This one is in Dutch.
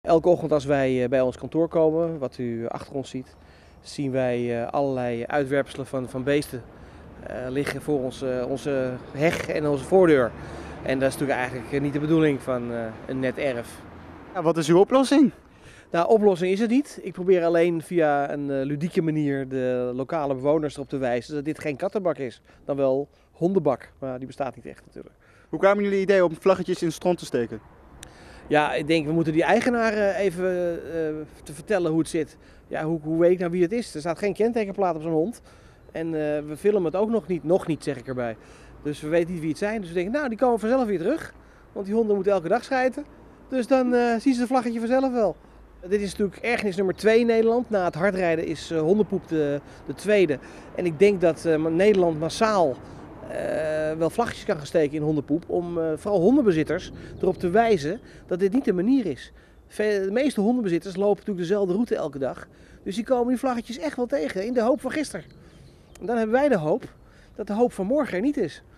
Elke ochtend als wij bij ons kantoor komen, wat u achter ons ziet, zien wij allerlei uitwerpselen van beesten liggen voor onze heg en onze voordeur. En dat is natuurlijk eigenlijk niet de bedoeling van een net erf. Ja, wat is uw oplossing? Nou, oplossing is het niet. Ik probeer alleen via een ludieke manier de lokale bewoners erop te wijzen dat dit geen kattenbak is, dan wel hondenbak. Maar die bestaat niet echt natuurlijk. Hoe kwamen jullie idee om vlaggetjes in het stront te steken? Ja, ik denk we moeten die eigenaar even te vertellen hoe het zit. Ja, hoe weet ik nou wie het is? Er staat geen kentekenplaat op zo'n hond. En we filmen het ook nog niet zeg ik erbij. Dus we weten niet wie het zijn. Dus we denken, nou die komen vanzelf weer terug. Want die honden moeten elke dag schijten. Dus dan zien ze het vlaggetje vanzelf wel. Dit is natuurlijk ergernis nummer 2 in Nederland. Na het hardrijden is hondenpoep de tweede. En ik denk dat Nederland massaal wel vlaggetjes kan gaan steken in hondenpoep. Om vooral hondenbezitters erop te wijzen dat dit niet de manier is. De meeste hondenbezitters lopen natuurlijk dezelfde route elke dag. Dus die komen die vlaggetjes echt wel tegen in de hoop van gisteren. En dan hebben wij de hoop dat de hoop van morgen er niet is.